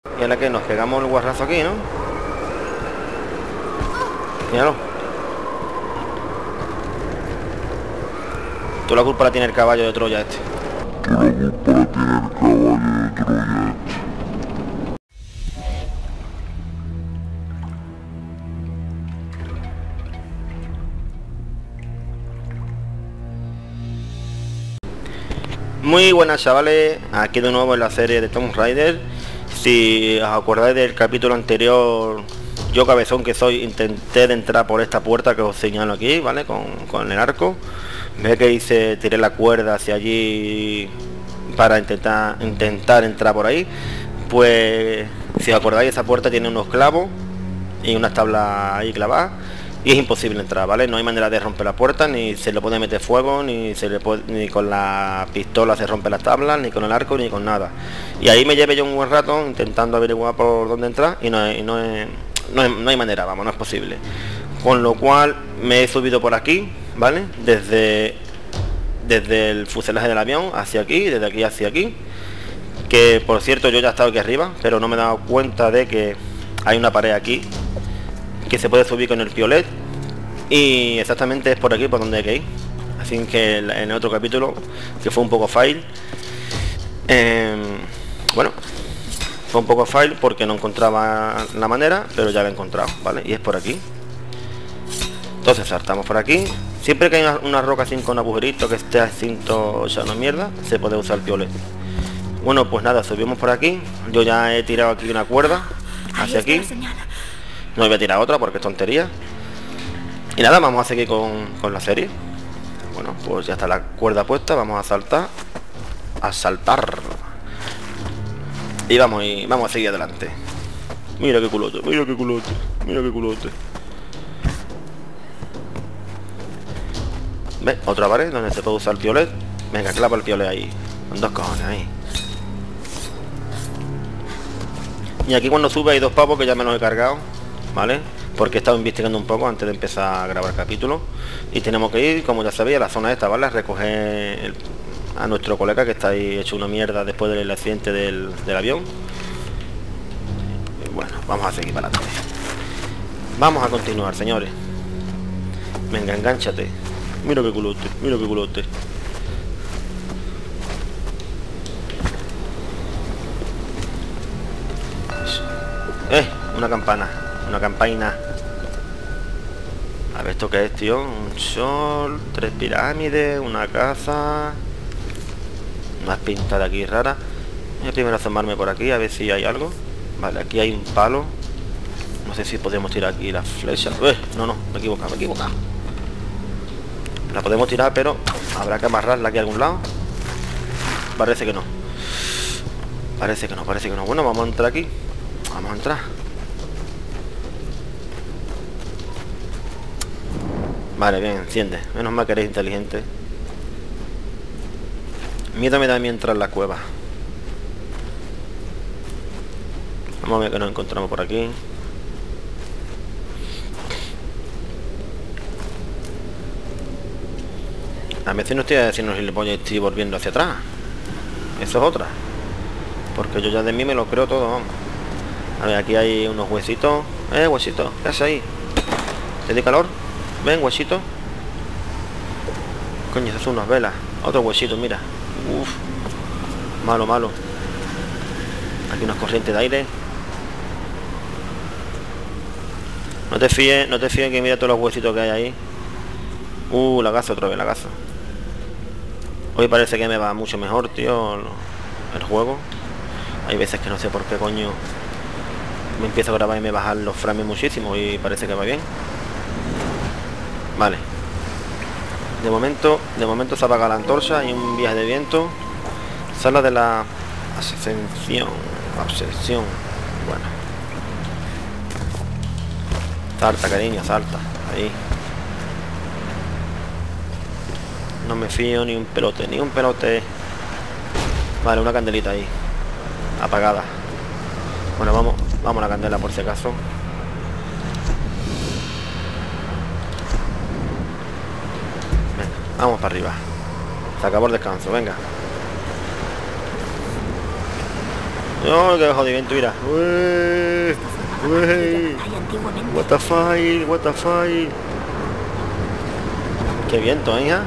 Y ahora que nos pegamos el guarrazo aquí, ¿no? Míralo. Toda la culpa la tiene el caballo de Troya este. Toda la culpa la tiene el caballo de Troya este. Muy buenas chavales, aquí de nuevo en la serie de Tomb Raider. Si os acordáis del capítulo anterior, yo cabezón que soy, intenté de entrar por esta puerta que os señalo aquí, ¿vale? Con el arco. Ve que hice, tiré la cuerda hacia allí para intentar entrar por ahí. Pues si os acordáis, esa puerta tiene unos clavos y unas tablas ahí clavadas. Y es imposible entrar, ¿vale? No hay manera de romper la puerta, ni se le puede meter fuego, ni se le puede, ni con la pistola se rompe las tablas, ni con el arco, ni con nada. Y ahí me llevé yo un buen rato intentando averiguar por dónde entrar y no hay manera, vamos, no es posible. Con lo cual me he subido por aquí, ¿vale? Desde el fuselaje del avión hacia aquí, desde aquí hacia aquí. Que por cierto yo ya he estado aquí arriba, pero no me he dado cuenta de que hay una pared aquí que se puede subir con el piolet, y exactamente es por aquí por donde hay que ir. Así que en el otro capítulo, que fue un poco fail, bueno, fue un poco fail porque no encontraba la manera, pero ya la he encontrado, ¿vale? Y es por aquí. Entonces saltamos por aquí. Siempre que hay una roca así con agujerito que esté a cinto, o sea, una mierda, se puede usar el piolet. Bueno, pues nada, subimos por aquí. Yo ya he tirado aquí una cuerda hacia aquí. No voy a tirar otra porque es tontería. Y nada, vamos a seguir con la serie. Bueno, pues ya está la cuerda puesta. Vamos a saltar. A saltar. Y vamos a seguir adelante. Mira qué culote, mira qué culote, mira qué culote. ¿Ves? Otra pared donde se puede usar el piolet. Venga, clava el piolet ahí. Con dos cojones ahí. Y aquí cuando sube hay dos pavos que ya me los he cargado, ¿vale? Porque he estado investigando un poco antes de empezar a grabar el capítulo. Y tenemos que ir, como ya sabía, a la zona esta, ¿vale? A recoger a nuestro colega que está ahí hecho una mierda después del accidente del avión. Y bueno, vamos a seguir para adelante. Vamos a continuar, señores. Venga, engánchate. Mira qué culote, mira qué culote. Una campana, una campaina. A ver esto qué es, tío. Un sol, 3 pirámides, una casa. Unas pintas de aquí raras. Voy a primero asomarme por aquí a ver si hay algo. Vale, aquí hay un palo. No sé si podemos tirar aquí las flechas. No, me he equivocado, La podemos tirar, pero habrá que amarrarla aquí a algún lado. Parece que no. Parece que no. Bueno, vamos a entrar aquí. Vamos a entrar. Vale, bien, enciende. Menos mal que eres inteligente. Miedo me da a mí entrar en la cueva. Vamos a ver que nos encontramos por aquí. A veces no estoy haciendo gilipollas y estoy volviendo hacia atrás. Eso es otra. Porque yo ya de mí me lo creo todo, vamos. A ver, aquí hay unos huesitos. Huesitos, ¿qué haces ahí? ¿Te di calor? Ven, huesito. Coño, esas son unas velas. Otro huesito, mira. Uf. Malo. Aquí unas corrientes de aire. No te fíes que mira todos los huesitos que hay ahí. Lagazo otra vez, lagazo. Hoy parece que me va mucho mejor, tío, el juego. Hay veces que no sé por qué coño me empiezo a grabar y me bajan los frames muchísimo y parece que va bien. Vale. De momento se apaga la antorcha y un viaje de viento. Sala de la obsesión. Bueno. Salta, cariño, salta. Ahí. No me fío ni un pelote, Vale, una candelita ahí. Apagada. Bueno, vamos a la candela por si acaso. Venga, vamos para arriba. Se acabó el descanso, venga. No, qué jodimiento, mira. Uy, uy. What the fuck, what the fuck. Qué viento, hija.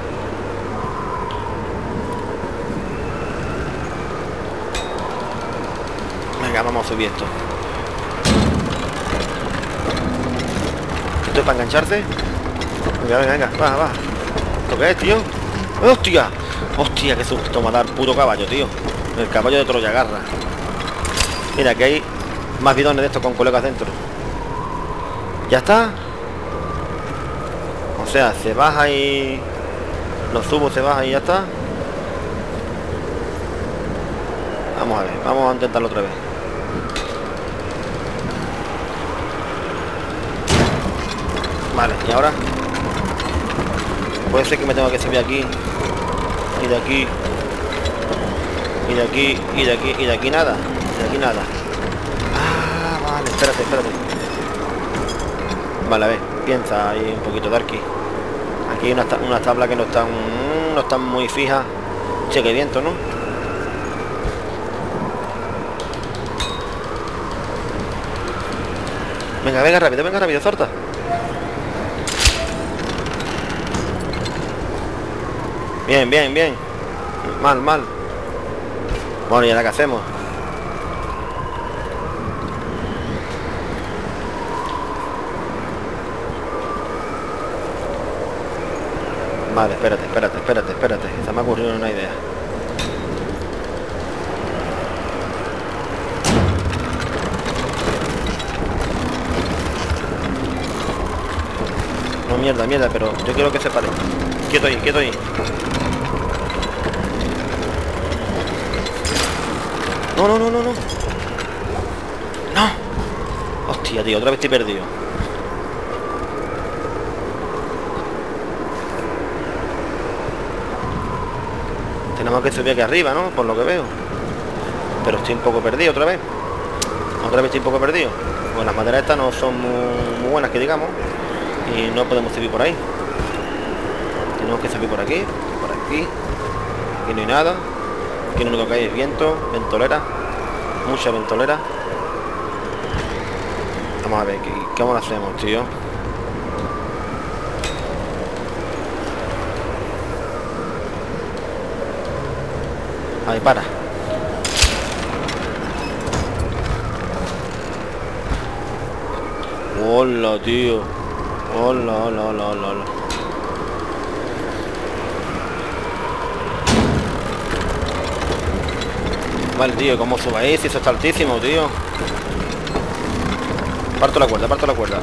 Venga, vamos a subir esto. ¿Esto es para engancharse? Venga, venga, venga, va, va. ¿Esto qué es, tío? ¡Hostia! ¡Hostia, qué susto me va a dar puto caballo, tío! El caballo de Troya agarra. Mira, que hay más bidones de estos con colegas dentro. ¿Ya está? O sea, se baja y... Lo subo, se baja y ya está. Vamos a ver, vamos a intentarlo otra vez. Vale, y ahora puede ser que me tenga que subir aquí y de aquí y de aquí y de aquí y de aquí nada, de aquí nada. Ah, vale, espérate, espérate. Vale, a ver, piensa ahí un poquito, Darky. Aquí hay unas tablas que no están muy fijas. Che, qué viento, ¿no? Venga, venga rápido, Zorta. Bien, bien, bien. Mal, mal. Bueno, ¿y ahora qué hacemos? Vale, espérate. Se me ha ocurrido una idea. No, mierda, pero yo quiero que se pare. Quieto ahí. No. No. Hostia, tío, otra vez estoy perdido. Tenemos que subir aquí arriba, ¿no? Por lo que veo. Pero estoy un poco perdido otra vez. Estoy un poco perdido. Pues las maderas estas no son muy buenas, que digamos. Y no podemos subir por ahí. Tenemos que subir por aquí, por aquí. Aquí no hay nada. Aquí lo único que hay es viento, ventolera. Mucha ventolera. Vamos a ver, ¿cómo lo hacemos, tío? Ahí, para. Hola, tío. Hola. Vale, tío, ¿cómo subáis? Si eso está altísimo, tío. Parto la cuerda.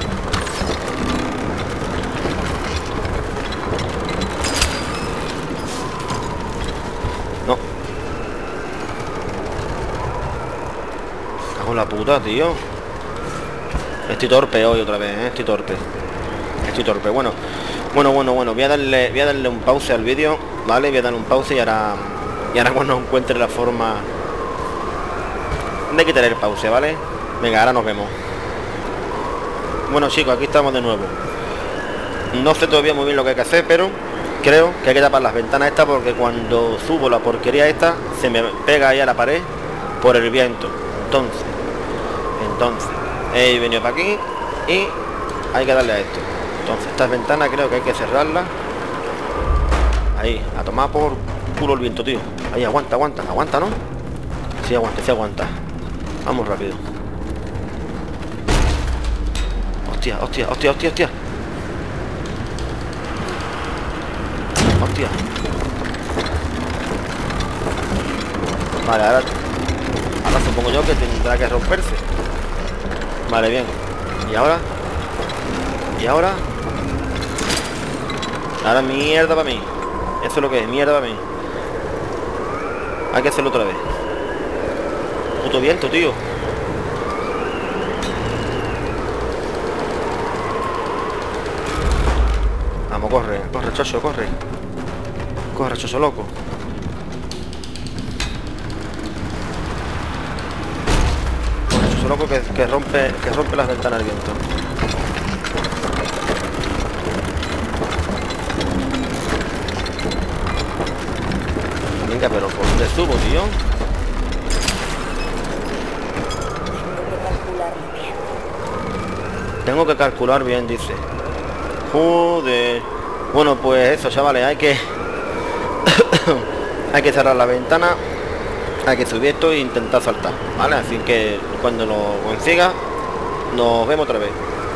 No. Cago en la puta, tío. Estoy torpe hoy otra vez, ¿eh? Estoy torpe. Bueno. Voy a darle un pause al vídeo, ¿vale? Voy a darle un pause y ahora cuando encuentre la forma de quitar el pause, ¿vale? Venga, ahora nos vemos. Bueno, chicos, aquí estamos de nuevo. No sé todavía muy bien lo que hay que hacer, pero creo que hay que tapar las ventanas estas, porque cuando subo la porquería esta se me pega ahí a la pared por el viento. Entonces he venido para aquí y hay que darle a esto. Entonces estas ventanas creo que hay que cerrarlas. Ahí, a tomar por culo el viento, tío. Ahí, aguanta, ¿no? Sí aguanta. Vamos rápido. Hostia. Vale, ahora supongo yo que tendrá que romperse. Vale, bien. ¿Y ahora? Ahora mierda para mí. Eso es lo que es, mierda para mí. Hay que hacerlo otra vez. Puto viento, tío. Vamos, corre, chocho, corre. Corre, chocho loco. Corre, chocho loco, que rompe las ventanas el viento. Venga, pero ¿por dónde subo, tío? Tengo que calcular bien, dice. Joder. Bueno, pues eso, chavales, hay que hay que cerrar la ventana, hay que subir esto e intentar saltar, ¿vale? Así que cuando lo consiga, nos vemos otra vez.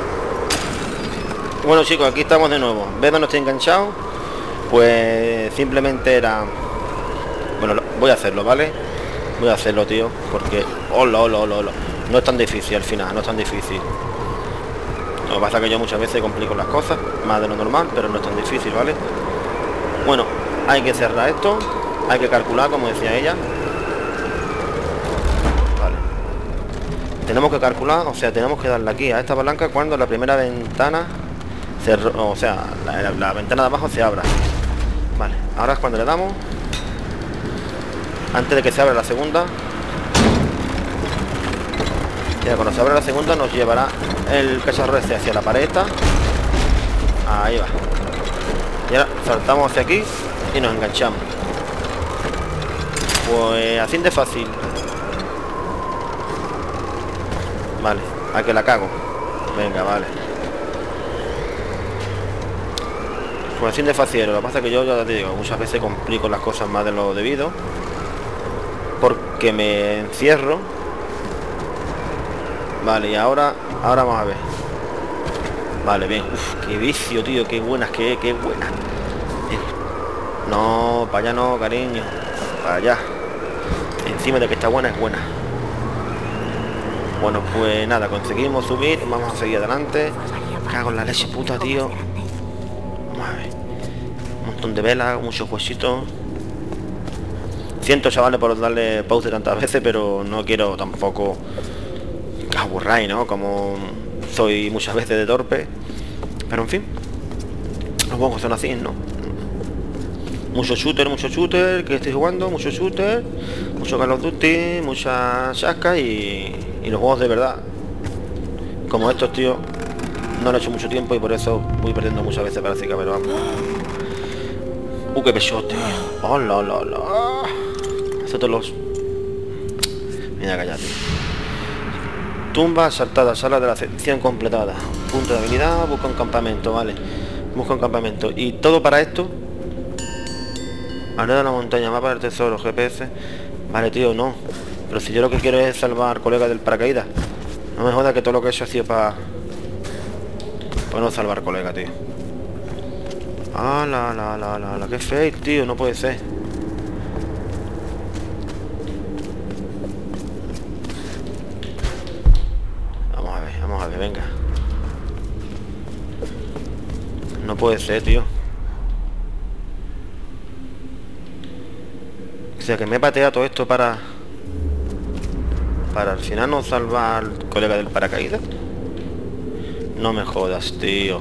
Bueno, chicos, aquí estamos de nuevo. ¿Ves dónde estoy enganchado? Pues simplemente era... Bueno, voy a hacerlo, ¿vale? Voy a hacerlo, tío, porque... Hola. No es tan difícil al final, no es tan difícil. Lo que pasa es que yo muchas veces complico las cosas, más de lo normal, pero no es tan difícil, ¿vale? Bueno, hay que cerrar esto, hay que calcular, como decía ella. Vale. Tenemos que calcular, o sea, tenemos que darle aquí a esta palanca cuando la primera ventana... o sea, la ventana de abajo se abra. Vale, ahora es cuando le damos, antes de que se abra la segunda. Ya cuando se abra la segunda nos llevará el cacharro ese hacia la pared esta. Ahí va. Y ahora saltamos hacia aquí y nos enganchamos. Pues así de fácil. Vale, a que la cago. Venga, vale. Pues así de fácil. Lo que pasa es que yo ya te digo, muchas veces complico las cosas más de lo debido, porque me encierro. Vale, y ahora vamos a ver. Vale, bien. Uf, qué vicio, tío, qué buenas, qué buenas. No, para allá no, cariño. Para allá. Encima de que está buena, es buena. Bueno, pues nada, conseguimos subir. Vamos a seguir adelante. Cago en la leche puta, tío. Vamos a ver. Un montón de velas, muchos huesitos. Siento, chavales, por darle pause tantas veces, pero no quiero tampoco aburrir, ¿no? Como soy muchas veces de torpe. Pero en fin, los juegos son así, ¿no? Mucho shooter que estoy jugando, mucho shooter, mucho Call of Duty, mucha chasca y los juegos de verdad. Como estos, tío, no lo he hecho mucho tiempo y por eso voy perdiendo muchas veces parece que, pero vamos. Qué pechote. Hola. Eso te los... Mira, cállate. Tumba saltada, sala de la sección completada. Punto de habilidad, busca un campamento, vale. Busca un campamento. Y todo para esto. Arena de la montaña, mapa del tesoro, GPS. Vale, tío, no. Pero si yo lo que quiero es salvar colegas del paracaídas. No me joda que todo lo que he hecho ha sido para no salvar colegas, tío. Ah, la, qué fake, tío, no puede ser. Vamos a ver, venga. No puede ser, tío. O sea, que me patea todo esto para al final no salvar al colega del paracaídas. No me jodas, tío.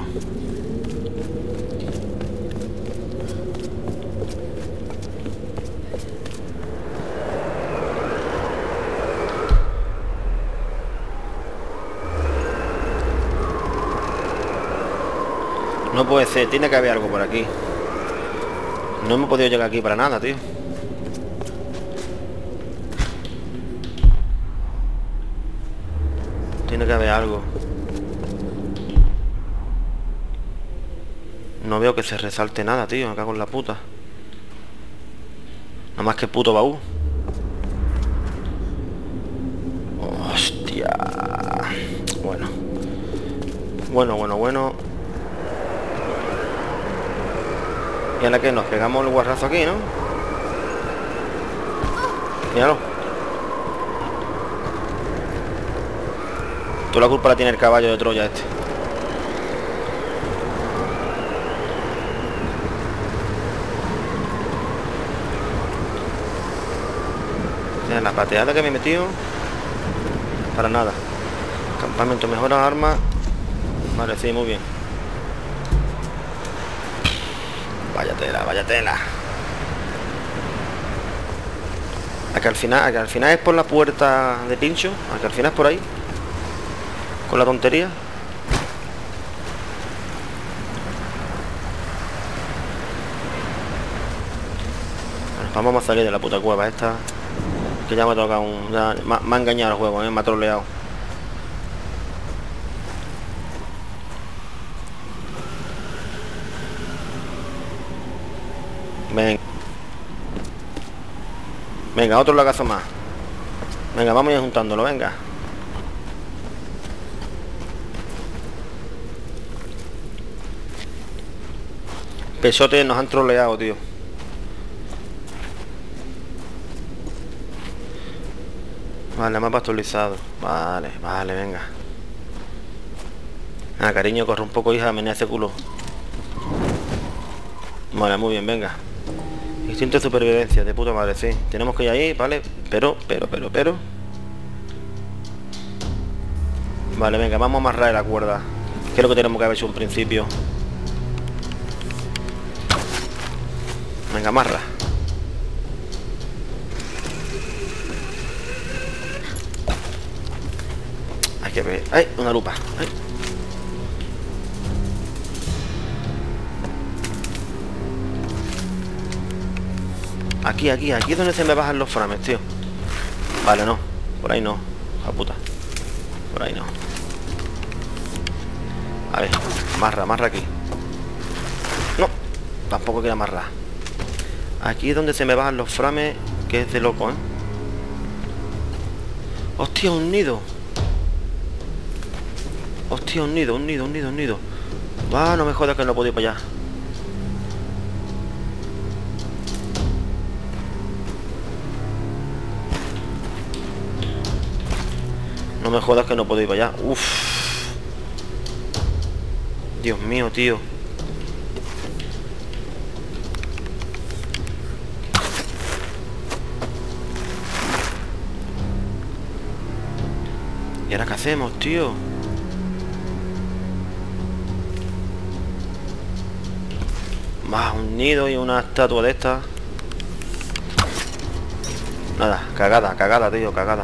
No puede ser, tiene que haber algo por aquí. No hemos podido llegar aquí para nada, tío. Tiene que haber algo. No veo que se resalte nada, tío. Me cago en la puta. Nada más que puto baúl. Hostia. Bueno. Y a la que nos pegamos el guarrazo aquí, ¿no? Míralo. Toda la culpa la tiene el caballo de Troya este. Mira, la pateada que me he metido. Para nada. Campamento, mejora arma. Vale, sí, muy bien. Vaya tela. Aquí al final es por la puerta de pincho. Aquí al final es por ahí. Con la tontería. Bueno, vamos a salir de la puta cueva esta. Que ya me ha tocado me ha engañado el juego, me ha troleado. Venga. Venga, otro lagazo más. Venga, vamos a ir juntándolo, venga. Pesote nos han troleado, tío. Vale, mapa actualizado. Vale, vale, venga. Ah, cariño, corre un poco, hija, menea ese culo. Vale, muy bien, venga. Instinto de supervivencia, de puta madre, sí. Tenemos que ir ahí, vale. Pero. Vale, venga, vamos a amarrar la cuerda. Que es lo que tenemos que haber hecho un principio. Venga, amarra. Hay que ver. ¡Ay! Una lupa. ¡Ay! Aquí es donde se me bajan los frames, tío. Vale, no. Por ahí no. A puta. Por ahí no. A ver, amarra aquí. No, tampoco quiero amarrar. Aquí es donde se me bajan los frames, que es de loco, ¿eh? Hostia, un nido. Hostia, un nido. Va, no me jodas que no puedo ir para allá. No me jodas que no puedo ir para allá. Uff. Dios mío, tío. ¿Y ahora qué hacemos, tío? Más un nido y una estatua de estas. Nada, cagada, tío, cagada.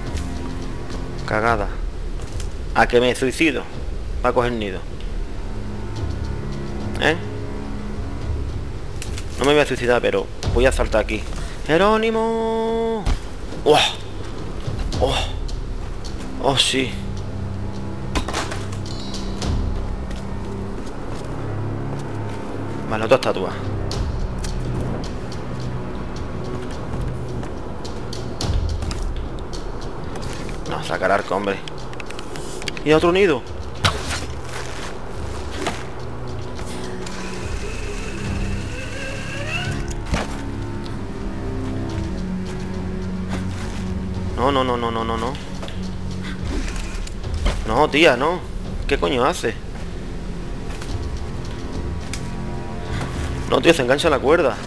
¿A que me suicido? Va a coger nido. ¿Eh? No me voy a suicidar, pero voy a saltar aquí. ¡Jerónimo! ¡Oh! ¡Oh! ¡Oh, sí! Vale, otra estatua. No, sacar arco, hombre. Y otro nido. No. No, tía, no. ¿Qué coño hace? No, tío, se engancha la cuerda.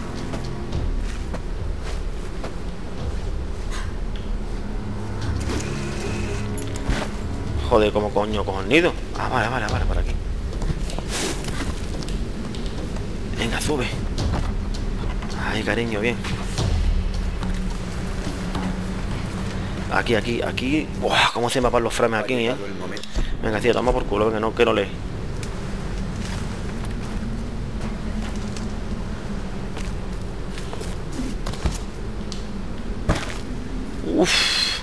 Joder, ¿cómo coño cojo el nido? Ah, vale, por aquí. Venga, sube. Ay, cariño, bien. Aquí. ¡Uah! ¿Cómo se me van los frames aquí, eh? Venga, tío, toma por culo, venga, no quiero leer. Uff.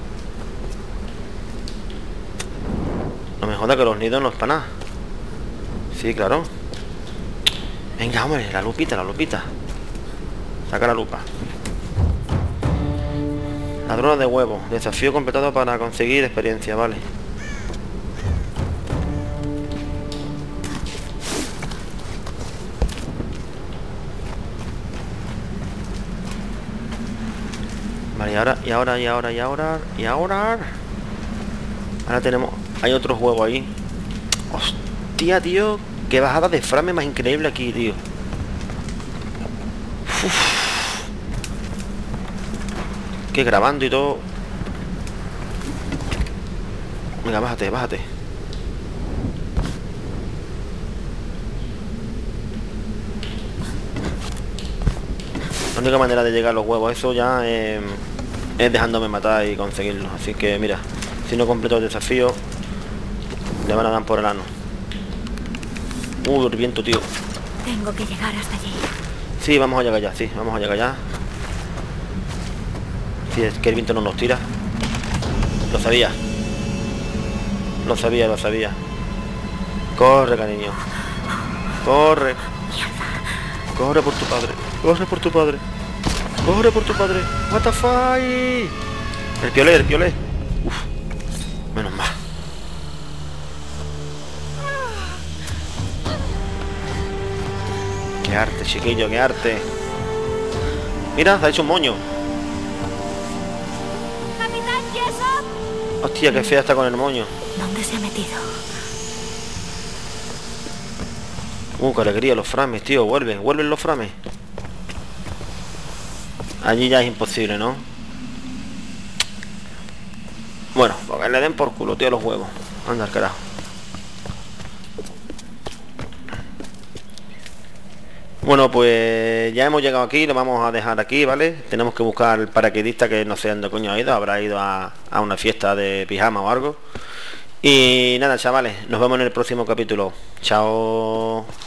No me joda que los nidos no es para nada. Sí, claro. Venga, hombre, la lupita. Saca la lupa. Ladrona de huevos. Desafío completado para conseguir experiencia, vale. Vale, y ahora. Ahora tenemos... Hay otro juego ahí. Hostia, tío. Qué bajada de frame más increíble aquí, tío. Uf. Que grabando y todo. Venga, bájate. La única manera de llegar a los huevos, eso ya es dejándome matar y conseguirlo. Así que mira, si no completo el desafío, le van a dar por el ano. El viento, tío. Tengo que llegar hasta allí. Sí, vamos a llegar ya. Si es que el viento no nos tira. Lo sabía. Corre, cariño. Corre por tu padre. Corre por tu padre. Corre por tu padre. What the fuck. El piolé, el piolé. Uf. Menos mal. Qué arte, chiquillo, qué arte. Mira, se ha hecho un moño. ¡Capitán Jessop! Hostia, qué fea está con el moño. ¿Dónde se ha metido? Qué alegría los frames, tío. Vuelven los frames. Allí ya es imposible, ¿no? Bueno, porque le den por culo, tío, los huevos. Anda al carajo. Bueno, pues ya hemos llegado aquí, lo vamos a dejar aquí, ¿vale? Tenemos que buscar al paraquedista, que no sé dónde coño ha ido, habrá ido a una fiesta de pijama o algo. Y nada, chavales, nos vemos en el próximo capítulo. Chao.